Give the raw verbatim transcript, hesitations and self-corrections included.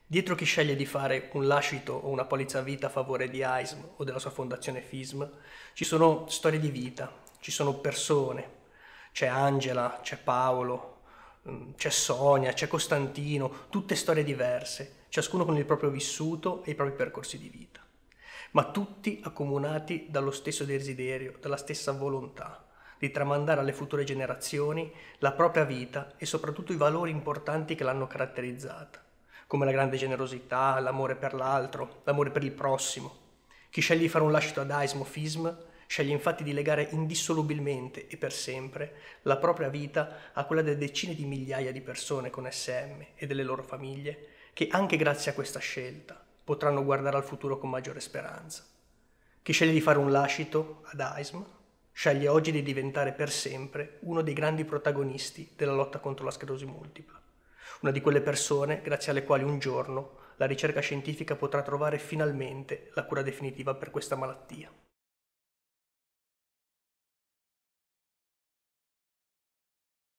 Dietro chi sceglie di fare un lascito o una polizza vita a favore di A I S M o della sua fondazione F I S M, ci sono storie di vita, ci sono persone. C'è Angela, c'è Paolo, mm, c'è Sonia, c'è Costantino, tutte storie diverse, ciascuno con il proprio vissuto e i propri percorsi di vita, ma tutti accomunati dallo stesso desiderio, dalla stessa volontà di tramandare alle future generazioni la propria vita e soprattutto i valori importanti che l'hanno caratterizzata, come la grande generosità, l'amore per l'altro, l'amore per il prossimo. Chi sceglie di fare un lascito ad A I S M o F I S M sceglie infatti di legare indissolubilmente e per sempre la propria vita a quella delle decine di migliaia di persone con S M e delle loro famiglie che anche grazie a questa scelta potranno guardare al futuro con maggiore speranza. Chi sceglie di fare un lascito ad A I S M sceglie oggi di diventare per sempre uno dei grandi protagonisti della lotta contro la sclerosi multipla. Una di quelle persone grazie alle quali un giorno la ricerca scientifica potrà trovare finalmente la cura definitiva per questa malattia.